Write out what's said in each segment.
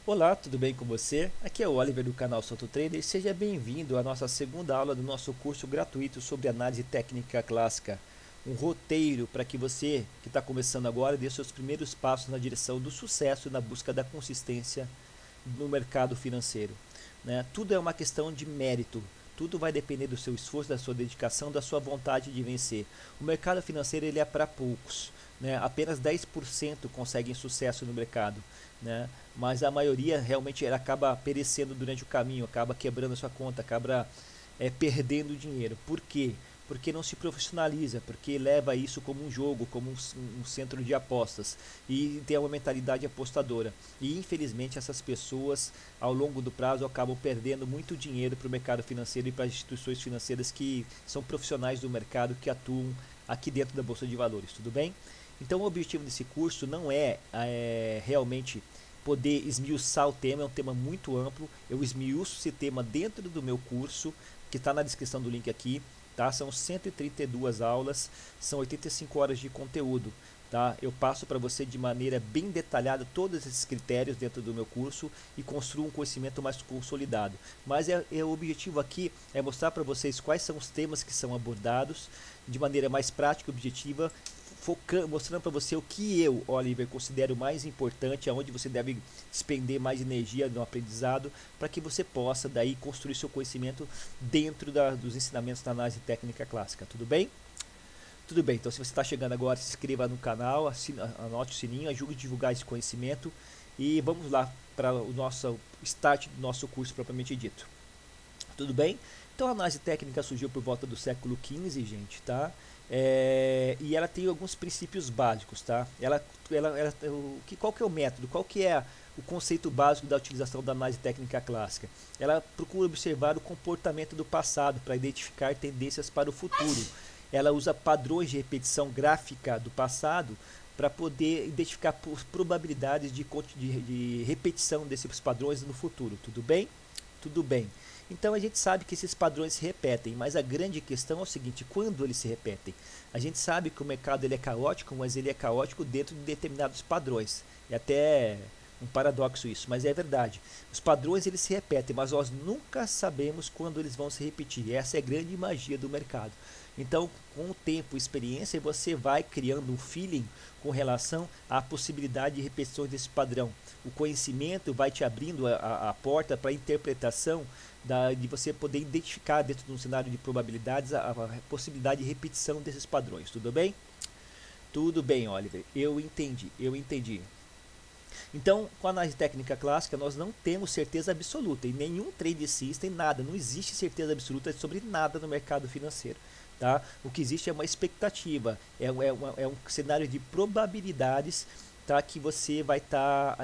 Olá, tudo bem com você? Aqui é o Oliver do canal Solto Trader e seja bem-vindo à nossa segunda aula do nosso curso gratuito sobre análise técnica clássica. Um roteiro para que você, que está começando agora, dê seus primeiros passos na direção do sucesso e na busca da consistência no mercado financeiro. Né? Tudo é uma questão de mérito. Tudo vai depender do seu esforço, da sua dedicação, da sua vontade de vencer. O mercado financeiro ele é para poucos. Né? Apenas 10% conseguem sucesso no mercado. Né? Mas a maioria realmente ela acaba perecendo durante o caminho, acaba quebrando a sua conta, acaba perdendo dinheiro. Por quê? Porque não se profissionaliza, porque leva isso como um jogo, como um centro de apostas e tem uma mentalidade apostadora. E infelizmente essas pessoas ao longo do prazo acabam perdendo muito dinheiro para o mercado financeiro e para as instituições financeiras que são profissionais do mercado que atuam aqui dentro da Bolsa de Valores, tudo bem? Então o objetivo desse curso não é realmente poder esmiuçar o tema, é um tema muito amplo. Eu esmiuço esse tema dentro do meu curso, que está na descrição do link aqui. Tá? São 132 aulas, são 85 horas de conteúdo. Tá? Eu passo para você de maneira bem detalhada todos esses critérios dentro do meu curso e construo um conhecimento mais consolidado. Mas o objetivo aqui é mostrar para vocês quais são os temas que são abordados de maneira mais prática e objetiva, mostrando para você o que eu, Oliver, considero mais importante, aonde você deve despender mais energia no aprendizado, para que você possa daí construir seu conhecimento dentro dos ensinamentos da análise técnica clássica, tudo bem? Tudo bem, então se você está chegando agora, se inscreva no canal, anote o sininho, ajude a divulgar esse conhecimento e vamos lá para o nosso start do nosso curso propriamente dito. Tudo bem? Então a análise técnica surgiu por volta do século XV, gente, tá? E ela tem alguns princípios básicos, tá? Qual que é o método? Qual que é o conceito básico da utilização da análise técnica clássica? Ela procura observar o comportamento do passado para identificar tendências para o futuro. Ela usa padrões de repetição gráfica do passado para poder identificar probabilidades de repetição desses padrões no futuro. Tudo bem? Tudo bem. Então a gente sabe que esses padrões se repetem, mas a grande questão é o seguinte: quando eles se repetem? A gente sabe que o mercado ele é caótico, mas ele é caótico dentro de determinados padrões. É até um paradoxo isso, mas é verdade. Os padrões eles se repetem, mas nós nunca sabemos quando eles vão se repetir. Essa é a grande magia do mercado. Então, com o tempo e experiência, você vai criando um feeling com relação à possibilidade de repetições desse padrão. O conhecimento vai te abrindo a porta para a interpretação de você poder identificar dentro de um cenário de probabilidades a possibilidade de repetição desses padrões. Tudo bem? Tudo bem, Oliver. Eu entendi, eu entendi. Então, com a análise técnica clássica, nós não temos certeza absoluta. Em nenhum trade system, nada. Não existe certeza absoluta sobre nada no mercado financeiro. Tá? O que existe é uma expectativa. É um cenário de probabilidades, tá? Que você vai estar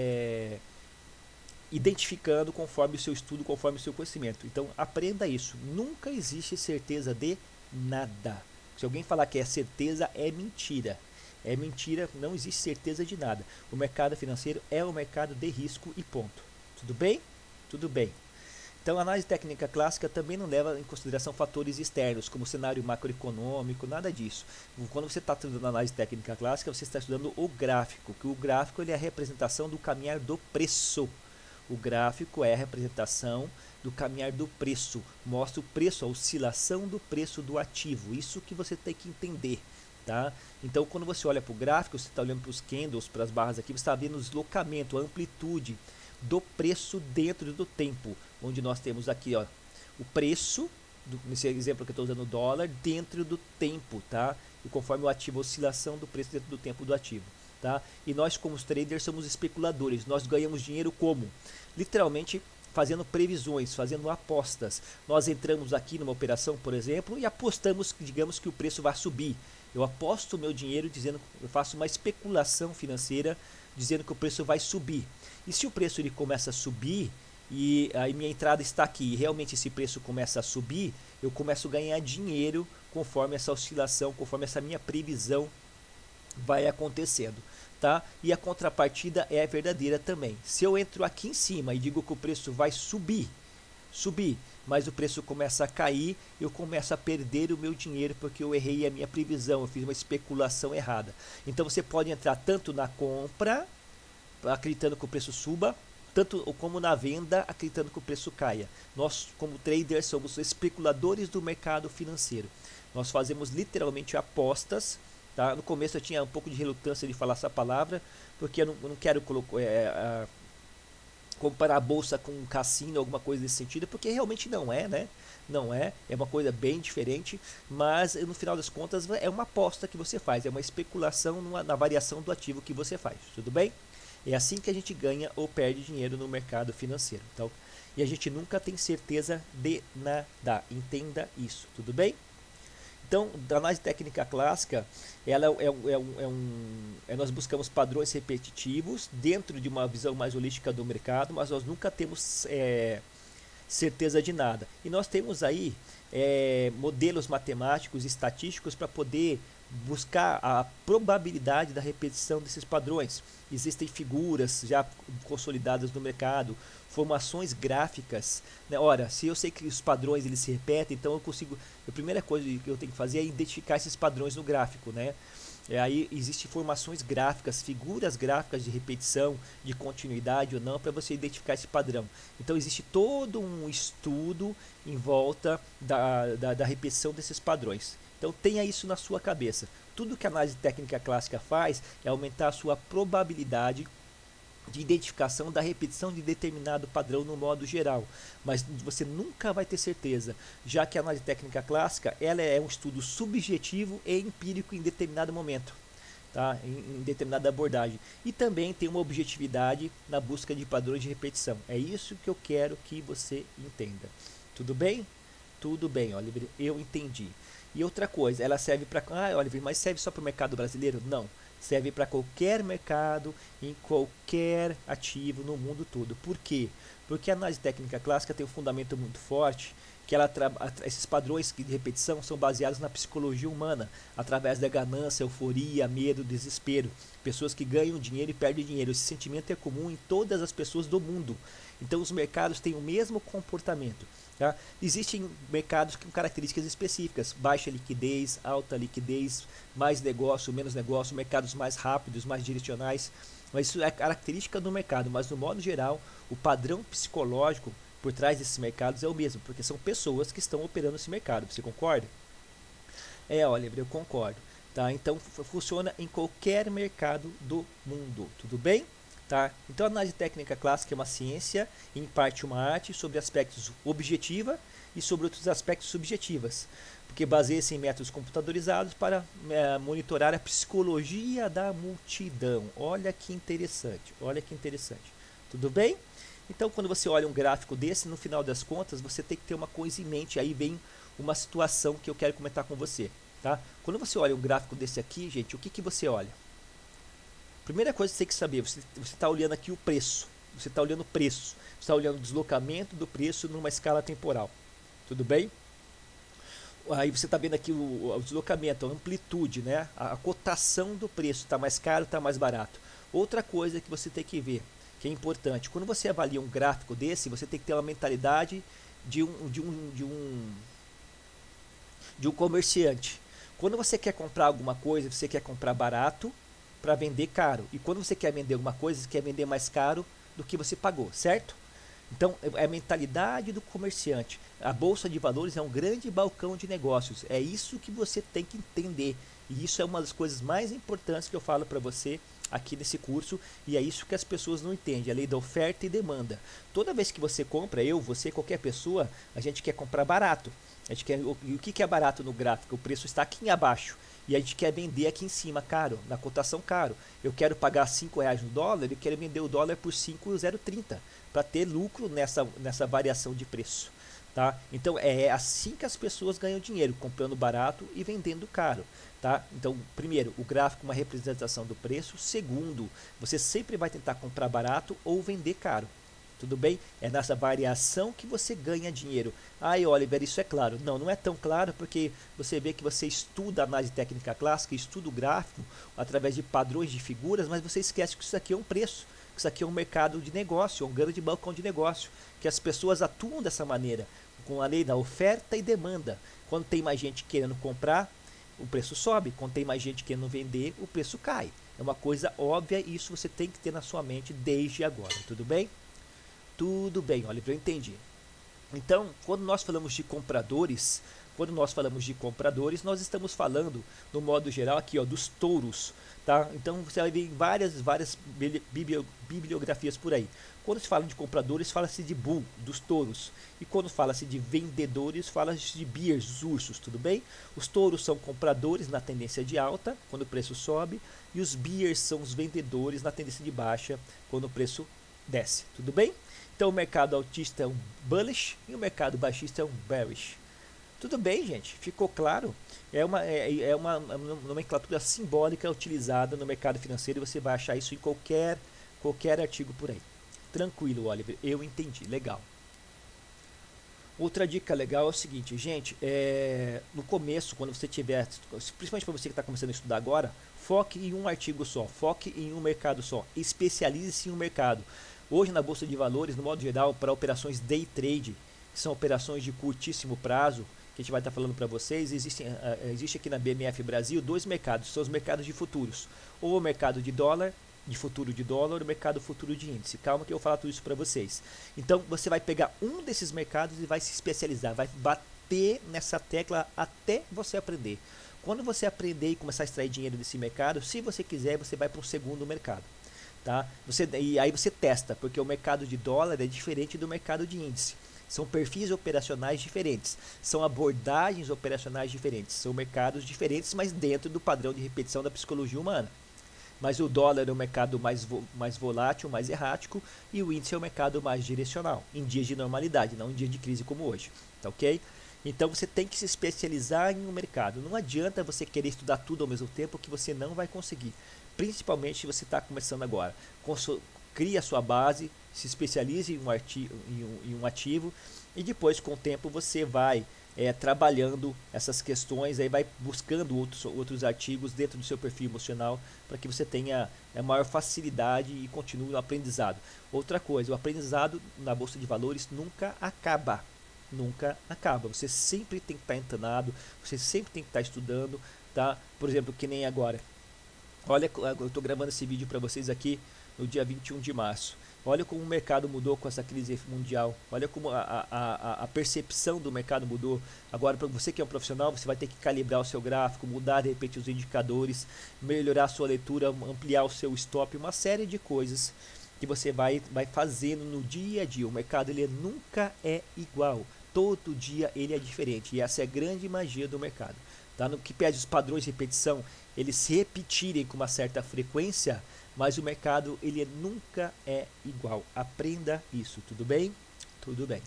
identificando conforme o seu estudo, conforme o seu conhecimento. Então, aprenda isso. Nunca existe certeza de nada. Se alguém falar que é certeza, é mentira. É mentira, não existe certeza de nada. O mercado financeiro é um mercado de risco e ponto. Tudo bem? Tudo bem. Então, a análise técnica clássica também não leva em consideração fatores externos, como cenário macroeconômico, nada disso. Quando você está estudando análise técnica clássica, você está estudando o gráfico, que o gráfico ele é a representação do caminhar do preço. O gráfico é a representação do caminhar do preço, mostra o preço, a oscilação do preço do ativo, isso que você tem que entender. Tá? Então, quando você olha para o gráfico, você está olhando para os candles, para as barras aqui, você está vendo o deslocamento, a amplitude do preço dentro do tempo, onde nós temos aqui ó, o preço, nesse exemplo que eu estou usando o dólar, dentro do tempo, tá? E conforme o ativo, a oscilação do preço dentro do tempo do ativo. Tá? E nós como os traders somos especuladores, nós ganhamos dinheiro como? Literalmente fazendo previsões, fazendo apostas. Nós entramos aqui numa operação, por exemplo, e apostamos, digamos que o preço vai subir. Eu aposto o meu dinheiro dizendo, eu faço uma especulação financeira dizendo que o preço vai subir. E se o preço ele começa a subir e aí minha entrada está aqui e realmente esse preço começa a subir, eu começo a ganhar dinheiro conforme essa oscilação, conforme essa minha previsão vai acontecendo, tá? E a contrapartida é verdadeira também. Se eu entro aqui em cima e digo que o preço vai subir, mas o preço começa a cair, eu começo a perder o meu dinheiro porque eu errei a minha previsão, eu fiz uma especulação errada. Então você pode entrar tanto na compra, acreditando que o preço suba, tanto como na venda, acreditando que o preço caia. Nós, como traders, somos especuladores do mercado financeiro. Nós fazemos literalmente apostas. Tá? No começo eu tinha um pouco de relutância de falar essa palavra, porque eu não quero comparar a bolsa com um cassino, alguma coisa desse sentido, porque realmente não é, né? Não é, é uma coisa bem diferente, mas no final das contas é uma aposta que você faz, é uma especulação na variação do ativo que você faz, tudo bem? É assim que a gente ganha ou perde dinheiro no mercado financeiro. Então, e a gente nunca tem certeza de nada, entenda isso, tudo bem? Então, da análise técnica clássica, ela nós buscamos padrões repetitivos dentro de uma visão mais holística do mercado, mas nós nunca temos certeza de nada. E nós temos aí modelos matemáticos e estatísticos para poder buscar a probabilidade da repetição desses padrões. Existem figuras já consolidadas no mercado, formações gráficas, né? Ora, se eu sei que os padrões eles se repetem, então eu consigo, a primeira coisa que eu tenho que fazer é identificar esses padrões no gráfico, né? Aí existem formações gráficas, figuras gráficas de repetição, de continuidade ou não, para você identificar esse padrão. Então existe todo um estudo em volta da repetição desses padrões. Então tenha isso na sua cabeça. Tudo que a análise técnica clássica faz é aumentar a sua probabilidade de identificação da repetição de determinado padrão no modo geral, mas você nunca vai ter certeza, já que a análise técnica clássica ela é um estudo subjetivo e empírico em determinado momento, tá? em determinada abordagem, e também tem uma objetividade na busca de padrões de repetição. É isso que eu quero que você entenda. Tudo bem? Tudo bem, Oliver, eu entendi. E outra coisa, ela serve para... Ah, Oliver, mas serve só para o mercado brasileiro? Não. Serve para qualquer mercado, em qualquer ativo no mundo todo. Por quê? Porque a análise técnica clássica tem um fundamento muito forte, que esses padrões de repetição são baseados na psicologia humana, através da ganância, euforia, medo, desespero. Pessoas que ganham dinheiro e perdem dinheiro. Esse sentimento é comum em todas as pessoas do mundo. Então os mercados têm o mesmo comportamento. Tá? Existem mercados com características específicas, baixa liquidez, alta liquidez, mais negócio, menos negócio, mercados mais rápidos, mais direcionais, mas isso é característica do mercado, mas no modo geral, o padrão psicológico por trás desses mercados é o mesmo, porque são pessoas que estão operando esse mercado, você concorda? Oliver, eu concordo. Tá? Então funciona em qualquer mercado do mundo, tudo bem? Tá? Então a análise técnica clássica é uma ciência, em parte uma arte, sobre aspectos objetiva e sobre outros aspectos subjetivas, porque baseia-se em métodos computadorizados para monitorar a psicologia da multidão. Olha que interessante, olha que interessante. Tudo bem? Então quando você olha um gráfico desse, no final das contas, você tem que ter uma coisa em mente, aí vem uma situação que eu quero comentar com você. Tá? Quando você olha um gráfico desse aqui, gente, o que você olha? Primeira coisa que você tem que saber, você está olhando aqui o preço, você está olhando o preço, você está olhando o deslocamento do preço numa escala temporal, tudo bem? Aí você está vendo aqui o deslocamento, a amplitude, né? A cotação do preço, está mais caro, está mais barato. Outra coisa que você tem que ver, que é importante, quando você avalia um gráfico desse, você tem que ter uma mentalidade de um comerciante. Quando você quer comprar alguma coisa, você quer comprar barato, para vender caro. E quando você quer vender alguma coisa, você quer vender mais caro do que você pagou, certo? Então, é a mentalidade do comerciante. A Bolsa de Valores é um grande balcão de negócios. É isso que você tem que entender. E isso é uma das coisas mais importantes que eu falo para você aqui nesse curso. E é isso que as pessoas não entendem. A lei da oferta e demanda. Toda vez que você compra, você, qualquer pessoa, a gente quer comprar barato. A gente quer, e o que é barato no gráfico? O preço está aqui abaixo. E a gente quer vender aqui em cima, caro, na cotação caro. Eu quero pagar R$5 no dólar e quero vender o dólar por 5,030 para ter lucro nessa variação de preço. Tá? Então é assim que as pessoas ganham dinheiro, comprando barato e vendendo caro. Tá? Então, primeiro, o gráfico é uma representação do preço. Segundo, você sempre vai tentar comprar barato ou vender caro. Tudo bem? É nessa variação que você ganha dinheiro. Oliver, isso é claro. Não, não é tão claro, porque você vê que você estuda a análise técnica clássica, estuda o gráfico através de padrões de figuras, mas você esquece que isso aqui é um preço, que isso aqui é um mercado de negócio, um grande balcão de negócio, que as pessoas atuam dessa maneira, com a lei da oferta e demanda. Quando tem mais gente querendo comprar, o preço sobe. Quando tem mais gente querendo vender, o preço cai. É uma coisa óbvia e isso você tem que ter na sua mente desde agora, tudo bem? Tudo bem, Oliver, eu entendi. Então, quando nós falamos de compradores, nós estamos falando, no modo geral, aqui, ó, dos touros, tá? Então, você vai ver várias bibliografias por aí. Quando se fala de compradores, fala-se de bull, dos touros. E quando fala-se de vendedores, fala-se de bears, dos ursos, tudo bem? Os touros são compradores na tendência de alta, quando o preço sobe, e os bears são os vendedores na tendência de baixa, quando o preço desce, tudo bem? Então o mercado altista é um bullish e o mercado baixista é um bearish. Tudo bem, gente? Ficou claro? É uma nomenclatura simbólica utilizada no mercado financeiro e você vai achar isso em qualquer artigo por aí. Tranquilo, Oliver, eu entendi, legal. Outra dica legal é o seguinte, gente, no começo, quando você tiver, principalmente para você que está começando a estudar agora, foque em um artigo só, foque em um mercado só, especialize-se em um mercado. Hoje na Bolsa de Valores, no modo geral, para operações day trade, que são operações de curtíssimo prazo, que a gente vai estar falando para vocês, existe aqui na BMF Brasil dois mercados, são os mercados de futuros, ou o mercado de dólar, de futuro de dólar, ou o mercado futuro de índice. Calma que eu vou falar tudo isso para vocês. Então você vai pegar um desses mercados e vai se especializar, vai bater nessa tecla até você aprender. Quando você aprender e começar a extrair dinheiro desse mercado, se você quiser, você vai para um segundo mercado. Tá? E aí você testa, porque o mercado de dólar é diferente do mercado de índice. São perfis operacionais diferentes, são abordagens operacionais diferentes, são mercados diferentes, mas dentro do padrão de repetição da psicologia humana. Mas o dólar é o mercado mais volátil, mais errático, e o índice é o mercado mais direcional, em dias de normalidade, não em dias de crise como hoje. Tá ok? Então você tem que se especializar em um mercado. Não adianta você querer estudar tudo ao mesmo tempo, que você não vai conseguir. Principalmente se você está começando agora. Crie a sua base, se especialize em um ativo e depois com o tempo você vai trabalhando essas questões, aí vai buscando outros artigos dentro do seu perfil emocional para que você tenha maior facilidade e continue no aprendizado. Outra coisa, o aprendizado na Bolsa de Valores nunca acaba. Nunca acaba. Você sempre tem que estar antenado, você sempre tem que estar estudando, tá? Por exemplo, que nem agora. Olha, eu estou gravando esse vídeo para vocês aqui no dia 21 de março. Olha como o mercado mudou com essa crise mundial. Olha como a percepção do mercado mudou. Agora, para você que é um profissional, você vai ter que calibrar o seu gráfico, mudar de repente os indicadores, melhorar a sua leitura, ampliar o seu stop, uma série de coisas que você vai fazendo no dia a dia. O mercado ele nunca é igual. Todo dia ele é diferente. E essa é a grande magia do mercado. Tá? No que pede os padrões de repetição, eles se repetirem com uma certa frequência, mas o mercado ele nunca é igual. Aprenda isso, tudo bem? Tudo bem.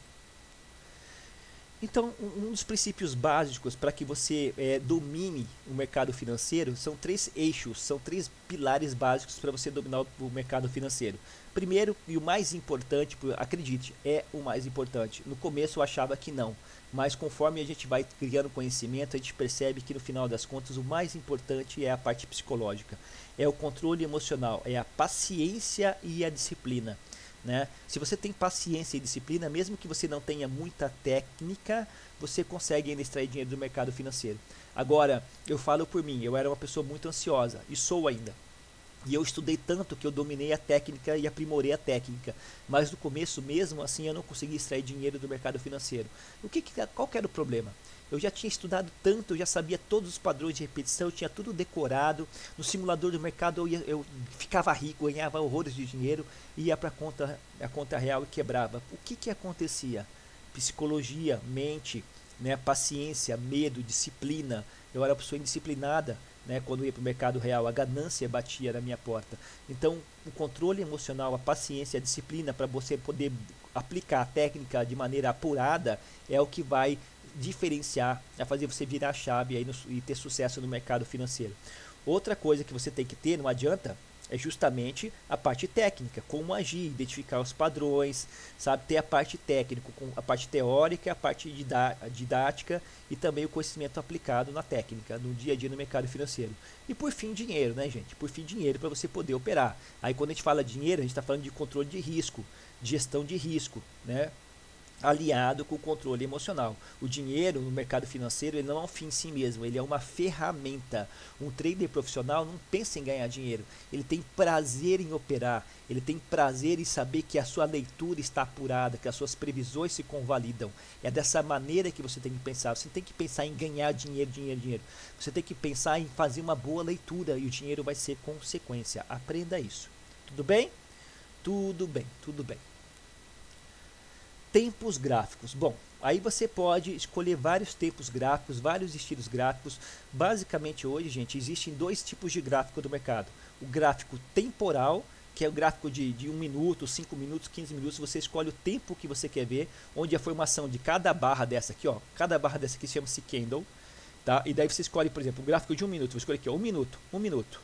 Então, um dos princípios básicos para que você domine o mercado financeiro são três eixos, são três pilares básicos para você dominar o mercado financeiro. Primeiro, e o mais importante, acredite, é o mais importante. No começo eu achava que não, mas conforme a gente vai criando conhecimento, a gente percebe que no final das contas o mais importante é a parte psicológica. É o controle emocional, é a paciência e a disciplina. Né? Se você tem paciência e disciplina, mesmo que você não tenha muita técnica, você consegue ainda extrair dinheiro do mercado financeiro. Agora, eu falo por mim, eu era uma pessoa muito ansiosa e sou ainda. E eu estudei tanto que eu dominei a técnica e aprimorei a técnica. Mas no começo, mesmo assim, eu não conseguia extrair dinheiro do mercado financeiro. Qual que era o problema? Eu já tinha estudado tanto, eu já sabia todos os padrões de repetição, eu tinha tudo decorado. No simulador do mercado eu ficava rico, ganhava horrores de dinheiro, ia para a conta real e quebrava. O que acontecia? Psicologia, mente, né, paciência, medo, disciplina. Eu era uma pessoa indisciplinada, né, quando ia para o mercado real, a ganância batia na minha porta. Então, o controle emocional, a paciência, a disciplina para você poder aplicar a técnica de maneira apurada é o que vai diferenciar, a fazer você virar a chave aí e ter sucesso no mercado financeiro. Outra coisa que você tem que ter, não adianta, é justamente a parte técnica, como agir, identificar os padrões, sabe, ter a parte técnica, a parte teórica, a parte didática e também o conhecimento aplicado na técnica, no dia a dia no mercado financeiro. E por fim, dinheiro, né, gente? Por fim, dinheiro para você poder operar. Aí quando a gente fala dinheiro, a gente está falando de controle de risco, de gestão de risco, né? aliado com o controle emocional. O dinheiro no mercado financeiro ele não é um fim em si mesmo, ele é uma ferramenta. Um trader profissional não pensa em ganhar dinheiro, ele tem prazer em operar, ele tem prazer em saber que a sua leitura está apurada, que as suas previsões se convalidam. É dessa maneira que você tem que pensar. Você tem que pensar em ganhar dinheiro, dinheiro, dinheiro. Você tem que pensar em fazer uma boa leitura e o dinheiro vai ser consequência. Aprenda isso. Tudo bem? Tudo bem, tudo bem. Tempos gráficos. Bom, aí você pode escolher vários tempos gráficos, vários estilos gráficos. Basicamente hoje, gente, existem dois tipos de gráfico do mercado. O gráfico temporal, que é o gráfico de 1 minuto, 5 minutos, 15 minutos. Você escolhe o tempo que você quer ver, onde a formação de cada barra dessa aqui, ó, cada barra dessa aqui chama-se candle, tá? E daí você escolhe, por exemplo, o gráfico de 1 minuto. Vou escolher aqui, ó, 1 minuto, 1 minuto.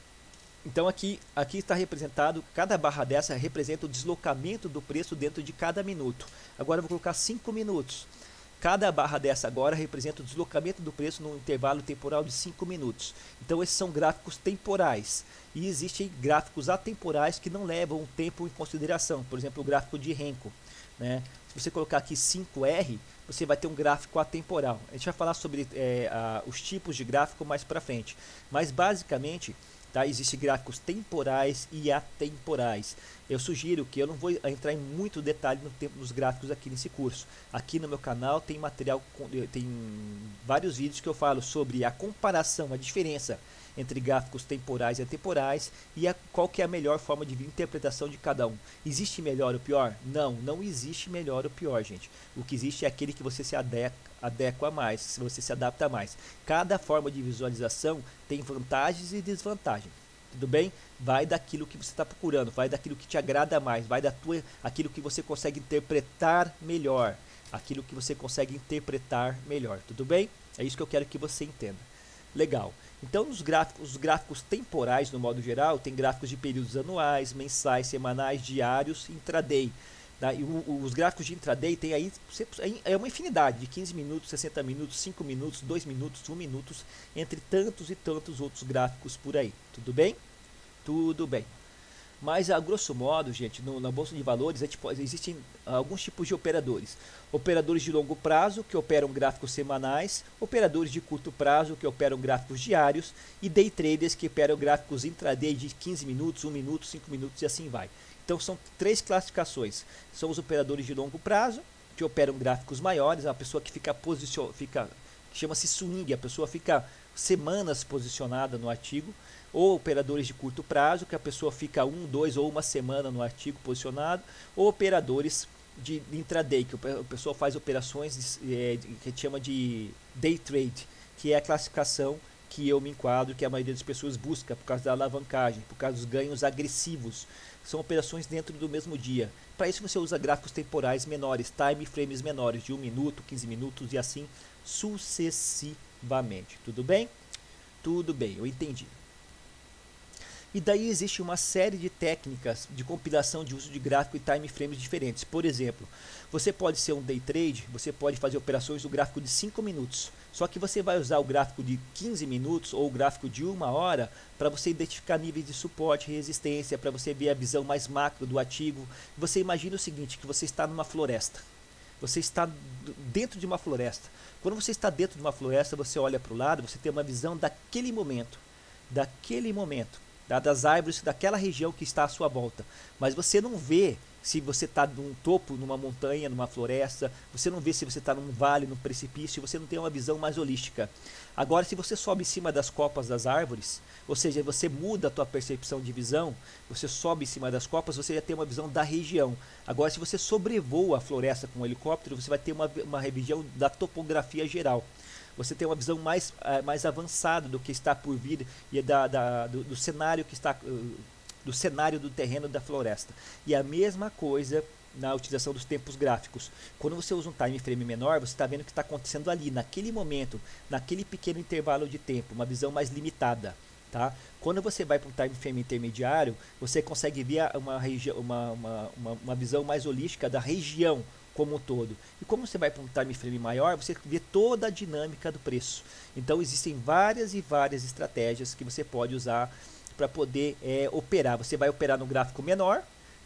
Então aqui está representado, cada barra dessa representa o deslocamento do preço dentro de cada minuto. Agora eu vou colocar 5 minutos. Cada barra dessa agora representa o deslocamento do preço no intervalo temporal de 5 minutos. Então esses são gráficos temporais. E existem gráficos atemporais que não levam o tempo em consideração. Por exemplo, o gráfico de Renko, né? Se você colocar aqui 5R, você vai ter um gráfico atemporal. A gente vai falar sobre os tipos de gráfico mais para frente. Mas basicamente... tá? Existem gráficos temporais e atemporais. Eu sugiro que eu não vou entrar em muito detalhe no tempo dos gráficos aqui nesse curso. Aqui no meu canal tem material, tem vários vídeos que eu falo sobre a comparação, a diferença entre gráficos temporais e atemporais e qual que é a melhor forma de interpretação de cada um. Existe melhor ou pior? Não, não existe melhor ou pior, gente. O que existe é aquele que você se adequa mais, se você se adapta mais. Cada forma de visualização tem vantagens e desvantagens. Tudo bem? Vai daquilo que você está procurando, vai daquilo que te agrada mais, vai aquilo que você consegue interpretar melhor, aquilo que você consegue interpretar melhor. Tudo bem? É isso que eu quero que você entenda. Legal. Então, os gráficos temporais, no modo geral, tem gráficos de períodos anuais, mensais, semanais, diários, intraday. Tá? E os gráficos de intraday tem aí é uma infinidade de 15 minutos, 60 minutos, 5 minutos, 2 minutos, 1 minuto, entre tantos e tantos outros gráficos por aí. Tudo bem? Tudo bem. Mas, a grosso modo, gente, na Bolsa de Valores existem alguns tipos de operadores. Operadores de longo prazo, que operam gráficos semanais, operadores de curto prazo, que operam gráficos diários, e day traders, que operam gráficos intraday de 15 minutos, 1 minuto, 5 minutos e assim vai. Então, são 3 classificações. São os operadores de longo prazo, que operam gráficos maiores, a pessoa que chama-se swing, a pessoa fica semanas posicionada no artigo, ou operadores de curto prazo, que a pessoa fica 1, 2 ou 1 semana no artigo posicionado, ou operadores de intraday, que a pessoa faz operações que a gente chama de day trade, que é a classificação que eu me enquadro, que a maioria das pessoas busca por causa da alavancagem, por causa dos ganhos agressivos. São operações dentro do mesmo dia. Para isso você usa gráficos temporais menores, time frames menores, de 1 minuto, 15 minutos e assim sucessivamente. Tudo bem? Tudo bem, eu entendi. E daí existe uma série de técnicas de compilação de uso de gráfico e time frames diferentes. Por exemplo, você pode ser um day trade, você pode fazer operações do gráfico de 5 minutos. Só que você vai usar o gráfico de 15 minutos ou o gráfico de 1 hora para você identificar níveis de suporte e resistência, para você ver a visão mais macro do ativo. Você imagina o seguinte, que você está numa floresta. Você está dentro de uma floresta. Quando você está dentro de uma floresta, você olha para o lado, você tem uma visão daquele momento, das árvores daquela região que está à sua volta. Mas você não vê se você está num topo, numa montanha, numa floresta, você não vê se você está num vale, num precipício, você não tem uma visão mais holística. Agora, se você sobe em cima das copas das árvores, ou seja, você muda a tua percepção de visão, você sobe em cima das copas, você já tem uma visão da região. Agora, se você sobrevoa a floresta com um helicóptero, você vai ter uma revisão da topografia geral. Você tem uma visão mais avançada do que está por vir e do cenário que está do cenário do terreno da floresta. E a mesma coisa na utilização dos tempos gráficos. Quando você usa um time frame menor, você está vendo o que está acontecendo ali, naquele momento, naquele pequeno intervalo de tempo, uma visão mais limitada. Tá? Quando você vai para um time frame intermediário, você consegue ver uma visão mais holística da região como um todo. E como você vai para um time frame maior, você vê toda a dinâmica do preço. Então existem várias e várias estratégias que você pode usar para poder operar. Você vai operar no gráfico menor,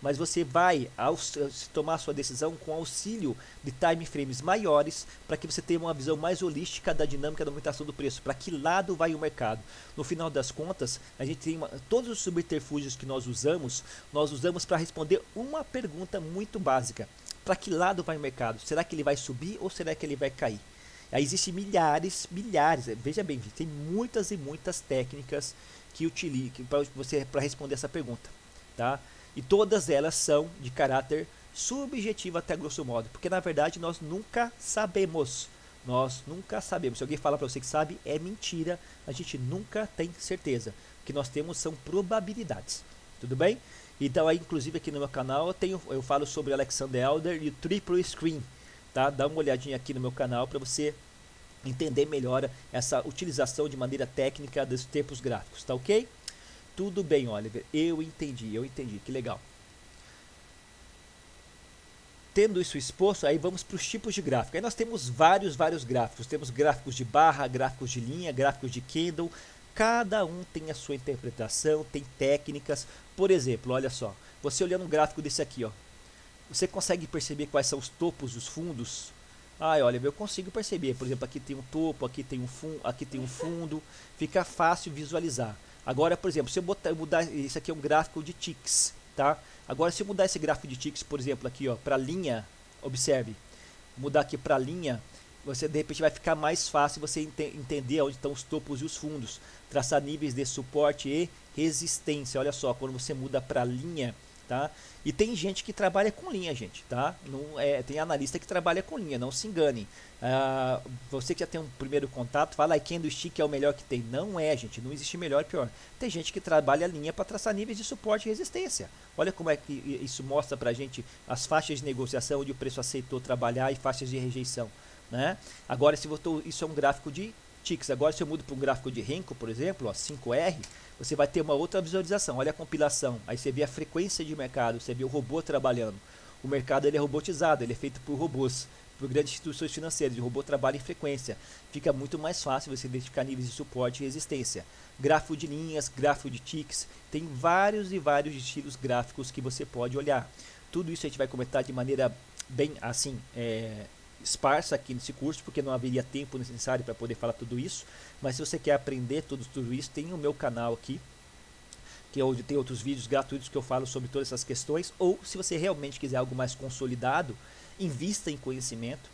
mas você vai tomar a sua decisão com auxílio de time frames maiores, para que você tenha uma visão mais holística da dinâmica da movimentação do preço, para que lado vai o mercado. No final das contas, a gente tem todos os subterfúgios que nós usamos para responder uma pergunta muito básica: para que lado vai o mercado? Será que ele vai subir ou será que ele vai cair? Aí existem milhares, veja bem, tem muitas e muitas técnicas que utilizam para responder essa pergunta, tá? E todas elas são de caráter subjetivo até grosso modo, porque na verdade nós nunca sabemos. Nós nunca sabemos. Se alguém fala para você que sabe, é mentira. A gente nunca tem certeza. O que nós temos são probabilidades. Tudo bem? Então aí, inclusive aqui no meu canal eu falo sobre Alexander Elder e o Triple Screen, tá? Dá uma olhadinha aqui no meu canal para você entender melhor essa utilização de maneira técnica dos tempos gráficos, tá ok? Tudo bem, Oliver, eu entendi, que legal. Tendo isso exposto, aí vamos para os tipos de gráfico. Aí nós temos vários gráficos. Temos gráficos de barra, gráficos de linha, gráficos de candle. Cada um tem a sua interpretação, tem técnicas. Por exemplo, olha só, você olhando um gráfico desse aqui, ó, você consegue perceber quais são os topos, os fundos? Olha, eu consigo perceber. Por exemplo, aqui tem um topo, aqui tem um fundo. Fica fácil visualizar. Agora, por exemplo, se eu mudar, isso aqui é um gráfico de ticks, tá? Agora, se eu mudar esse gráfico de ticks, por exemplo, aqui, ó, para linha, observe, mudar aqui para linha, você de repente vai ficar mais fácil você entender onde estão os topos e os fundos, traçar níveis de suporte e resistência. Olha só, quando você muda para linha, tá? E tem gente que trabalha com linha, gente, tá? Não tem analista que trabalha com linha, não se engane. Você que já tem um primeiro contato, fala que candlestick é o melhor que tem. Não é, gente, não existe melhor e pior. Tem gente que trabalha a linha para traçar níveis de suporte e resistência. Olha como é que isso mostra pra gente as faixas de negociação onde o preço aceitou trabalhar e faixas de rejeição, né? Agora, isso é um gráfico de ticks. Agora, se eu mudo para um gráfico de Renko, por exemplo, ó, 5R, você vai ter uma outra visualização. Olha a compilação, aí você vê a frequência de mercado, você vê o robô trabalhando. O mercado ele é robotizado, ele é feito por robôs, por grandes instituições financeiras. O robô trabalha em frequência, fica muito mais fácil você identificar níveis de suporte e resistência. Gráfico de linhas, gráfico de ticks, tem vários e vários estilos gráficos que você pode olhar. Tudo isso a gente vai comentar de maneira bem assim, esparsa aqui nesse curso, porque não haveria tempo necessário para poder falar tudo isso. Mas se você quer aprender tudo isso, tem o meu canal aqui, que é onde tem outros vídeos gratuitos que eu falo sobre todas essas questões. Ou se você realmente quiser algo mais consolidado, invista em conhecimento.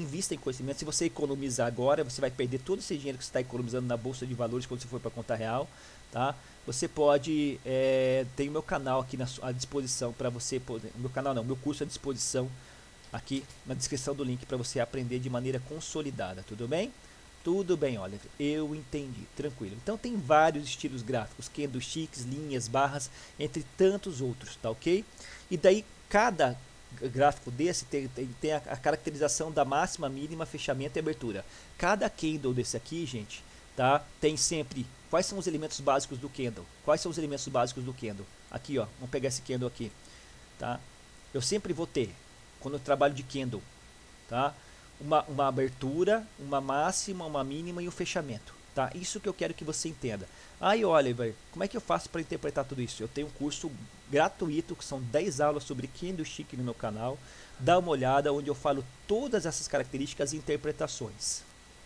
Se você economizar agora, você vai perder todo esse dinheiro que você está economizando na bolsa de valores quando você for para a conta real, tá? Você pode tem o meu canal aqui à disposição para você poder, meu curso à disposição aqui na descrição do link para você aprender de maneira consolidada, tudo bem? Tudo bem, Oliver, eu entendi, tranquilo. Então tem vários estilos gráficos, candlesticks, linhas, barras, entre tantos outros, tá ok? E daí cada gráfico desse tem a caracterização da máxima, mínima, fechamento e abertura. Cada candle desse aqui, gente, tá? Tem sempre quais são os elementos básicos do candle. Quais são os elementos básicos do candle? Aqui, ó, vamos pegar esse candle aqui, tá? Eu sempre vou ter, quando eu trabalho de candle, tá? Uma abertura, uma máxima, uma mínima e um fechamento, tá? Isso que eu quero que você entenda. Aí, Oliver, como é que eu faço para interpretar tudo isso? Eu tenho um curso gratuito, que são 10 aulas sobre candlestick no meu canal. Dá uma olhada, onde eu falo todas essas características e interpretações.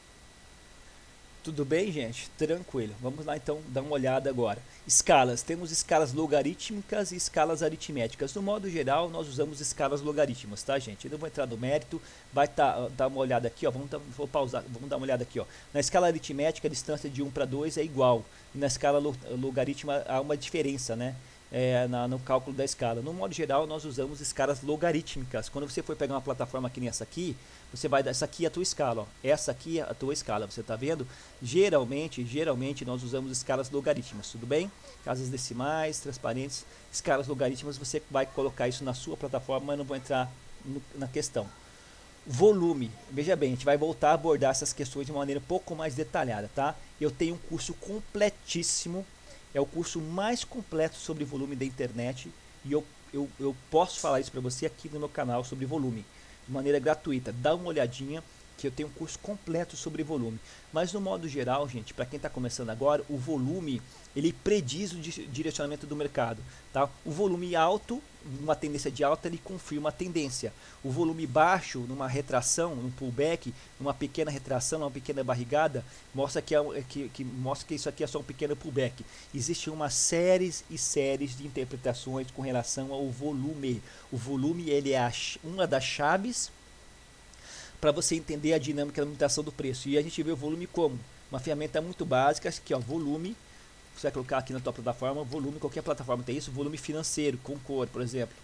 Tudo bem, gente? Tranquilo. Vamos lá, então, dar uma olhada agora. Escalas. Temos escalas logarítmicas e escalas aritméticas. No modo geral, nós usamos escalas logarítmicas, tá, gente? Eu não vou entrar no mérito. Vai dar uma olhada aqui, ó. Vou pausar. Vamos dar uma olhada aqui, ó. Na escala aritmética, a distância de 1 para 2 é igual. E na escala logarítmica, há uma diferença, né? No cálculo da escala. No modo geral, nós usamos escalas logarítmicas. Quando você for pegar uma plataforma que nem essa aqui, você vai dar, essa aqui é a tua escala, ó. Essa aqui é a tua escala, você está vendo? Geralmente nós usamos escalas logarítmicas, tudo bem? Casas decimais, transparentes, escalas logarítmicas, você vai colocar isso na sua plataforma, mas não vou entrar na questão. Volume, veja bem, a gente vai voltar a abordar essas questões de uma maneira um pouco mais detalhada, tá? Eu tenho um curso completíssimo, é o curso mais completo sobre volume da internet, e eu posso falar isso para você aqui no meu canal sobre volume, de maneira gratuita. Dá uma olhadinha, que eu tenho um curso completo sobre volume. Mas no modo geral, gente, para quem está começando agora, o volume ele prediz o direcionamento do mercado, tá? O volume alto, numa tendência de alta, ele confirma a tendência. O volume baixo, numa retração, num pullback, numa pequena retração, numa pequena barrigada, mostra mostra que isso aqui é só um pequeno pullback. Existem uma séries e séries de interpretações com relação ao volume. O volume ele é uma das chaves para você entender a dinâmica da movimentação do preço. E a gente vê o volume como uma ferramenta muito básica, que é o volume. Você vai colocar aqui na tua plataforma, volume, qualquer plataforma tem isso, volume financeiro, com cor, por exemplo.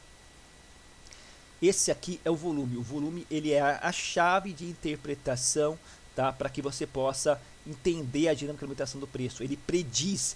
Esse aqui é o volume ele é a chave de interpretação, tá? Para que você possa entender a dinâmica da movimentação do preço. Ele prediz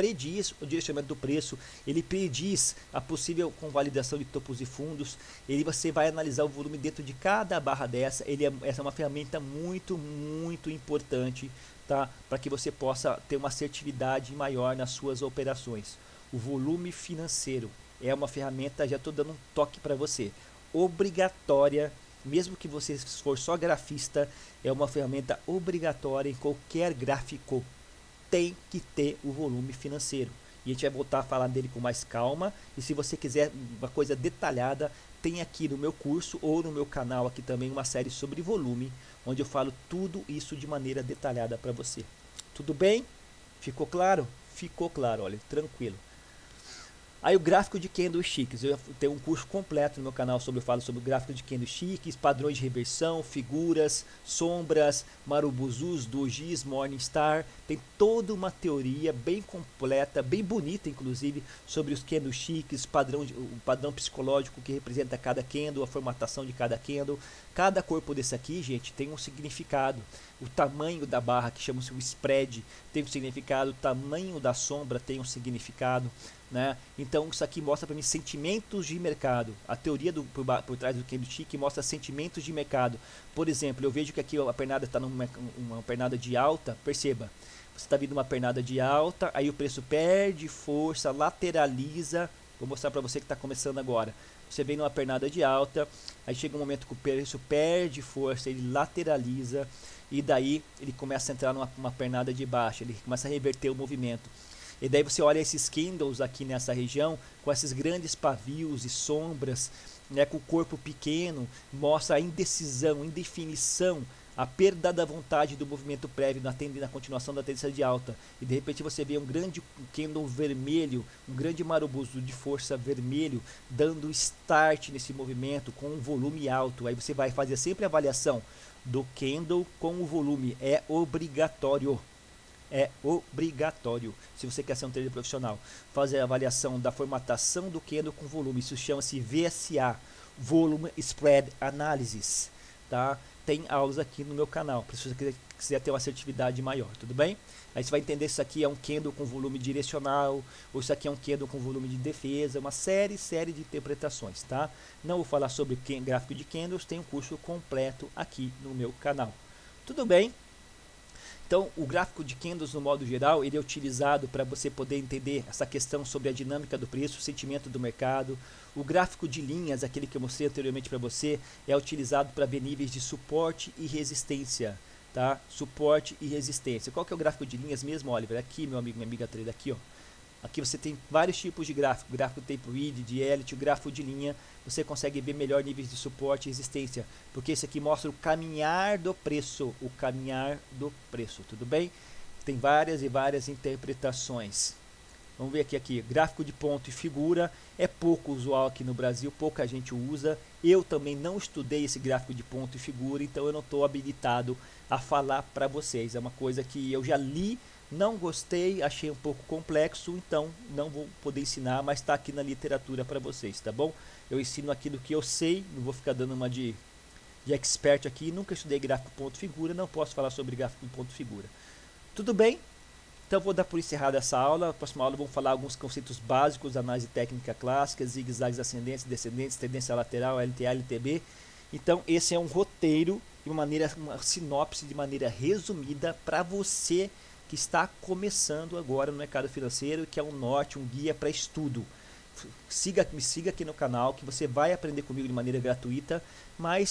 o direcionamento do preço, ele prediz a possível convalidação de topos e fundos, você vai analisar o volume dentro de cada barra dessa. Essa é uma ferramenta muito importante, tá? Para que você possa ter uma assertividade maior nas suas operações. O volume financeiro é uma ferramenta, já estou dando um toque para você, obrigatória. Mesmo que você for só grafista, é uma ferramenta obrigatória em qualquer gráfico. Tem que ter o volume financeiro. E a gente vai voltar a falar dele com mais calma. E se você quiser uma coisa detalhada, tem aqui no meu curso ou no meu canal aqui também uma série sobre volume, onde eu falo tudo isso de maneira detalhada para você. Tudo bem? Ficou claro? Ficou claro, olha, tranquilo. Aí o gráfico de candlesticks, eu tenho um curso completo no meu canal sobre eu falo sobre o gráfico de candlesticks, padrões de reversão, figuras, sombras, marubuzus, dojis, morningstar. Tem toda uma teoria bem completa, bem bonita inclusive, sobre os candlesticks, o padrão psicológico que representa cada candle, a formatação de cada candle. Cada corpo desse aqui, gente, tem um significado. O tamanho da barra, que chama-se o spread, tem um significado. O tamanho da sombra tem um significado, né? Então isso aqui mostra para mim sentimentos de mercado. A teoria por trás do candlestick mostra sentimentos de mercado. Por exemplo, eu vejo que aqui a pernada está numa pernada de alta. Perceba, você está vindo uma pernada de alta, aí o preço perde força, lateraliza. Vou mostrar para você que está começando agora. Você vem numa pernada de alta, aí chega um momento que o preço perde força, ele lateraliza e daí ele começa a entrar numa pernada de baixa, ele começa a reverter o movimento. E daí você olha esses candles aqui nessa região, com esses grandes pavios e sombras, né, com o corpo pequeno, mostra a indecisão, indefinição, a perda da vontade do movimento prévio na continuação da tendência de alta. E de repente você vê um grande candle vermelho, um grande marubuzu de força vermelho, dando start nesse movimento com um volume alto. Aí você vai fazer sempre a avaliação do candle com o volume, é obrigatório. É obrigatório, se você quer ser um trader profissional, fazer a avaliação da formatação do candle com volume. Isso chama-se VSA, Volume Spread Analysis, tá? Tem aulas aqui no meu canal, se você quiser ter uma assertividade maior, tudo bem? Aí você vai entender se isso aqui é um candle com volume direcional, ou isso aqui é um candle com volume de defesa, uma série de interpretações, tá? Não vou falar sobre gráfico de candles, tem um curso completo aqui no meu canal. Tudo bem? Então, o gráfico de candles, no modo geral, ele é utilizado para você poder entender essa questão sobre a dinâmica do preço, o sentimento do mercado. O gráfico de linhas, aquele que eu mostrei anteriormente para você, é utilizado para ver níveis de suporte e resistência, tá? Suporte e resistência. Qual que é o gráfico de linhas mesmo, Oliver? Aqui, meu amigo, minha amiga trader, aqui, ó. Aqui você tem vários tipos de gráfico, gráfico tapered, de Elliott, o gráfico de linha, você consegue ver melhor níveis de suporte e resistência, porque esse aqui mostra o caminhar do preço, tudo bem? Tem várias e várias interpretações. Vamos ver aqui, gráfico de ponto e figura, é pouco usual aqui no Brasil, pouca gente usa. Eu também não estudei esse gráfico de ponto e figura, então eu não estou habilitado a falar para vocês. É uma coisa que eu já li, não gostei, achei um pouco complexo, então não vou poder ensinar, mas está aqui na literatura para vocês, tá bom? Eu ensino aquilo que eu sei, não vou ficar dando uma de expert aqui, nunca estudei gráfico ponto figura, não posso falar sobre gráfico ponto figura. Tudo bem? Então vou dar por encerrada essa aula. Na próxima aula vamos falar alguns conceitos básicos da análise técnica clássica, zigue-zagues ascendentes, descendentes, tendência lateral, LTA, LTB. Então esse é um roteiro, uma sinopse de maneira resumida para você que está começando agora no mercado financeiro, que é um norte, um guia para estudo. Me siga aqui no canal que você vai aprender comigo de maneira gratuita, mas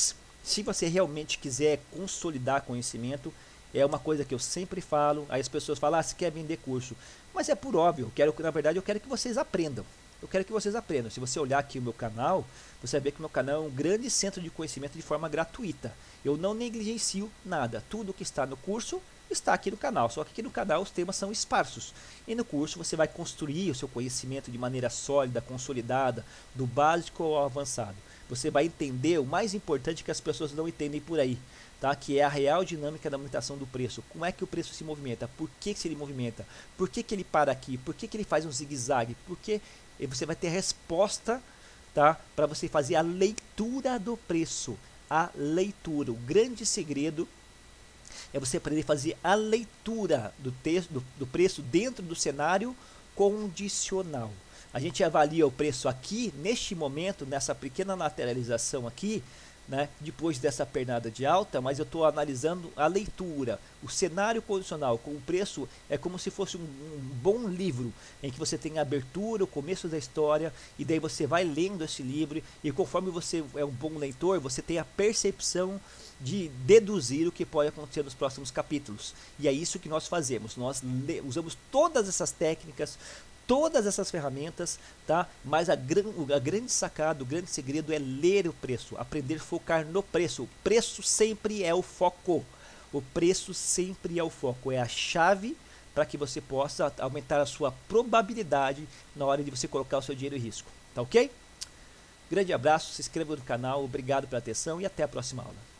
Se você realmente quiser consolidar conhecimento, é uma coisa que eu sempre falo. Aí as pessoas falam, ah, você quer vender curso. Mas é por óbvio, na verdade eu quero que vocês aprendam. Eu quero que vocês aprendam. Se você olhar aqui o meu canal, você vai ver que o meu canal é um grande centro de conhecimento de forma gratuita. Eu não negligencio nada. Tudo que está no curso está aqui no canal. Só que aqui no canal os temas são esparsos. E no curso você vai construir o seu conhecimento de maneira sólida, consolidada, do básico ao avançado. Você vai entender o mais importante que as pessoas não entendem por aí. Tá? Que é a real dinâmica da movimentação do preço. Como é que o preço se movimenta? Por que se ele movimenta? Por que ele para aqui? Por que ele faz um zigue-zague? Porque você vai ter resposta, tá? Para você fazer a leitura do preço. A leitura. O grande segredo é você aprender a fazer a leitura do texto, do preço dentro do cenário condicional. A gente avalia o preço aqui, neste momento, nessa pequena lateralização aqui, né, depois dessa pernada de alta, mas eu estou analisando a leitura, o cenário condicional. Com o preço é como se fosse um bom livro, em que você tem a abertura, o começo da história, e daí você vai lendo esse livro, e conforme você é um bom leitor, você tem a percepção de deduzir o que pode acontecer nos próximos capítulos. E é isso que nós fazemos, nós usamos todas essas técnicas, todas essas ferramentas, tá? Mas a grande sacada, o grande segredo é ler o preço, aprender a focar no preço. O preço sempre é o foco. O preço sempre é o foco, é a chave para que você possa aumentar a sua probabilidade na hora de você colocar o seu dinheiro em risco. Tá ok? Grande abraço, se inscreva no canal, obrigado pela atenção e até a próxima aula.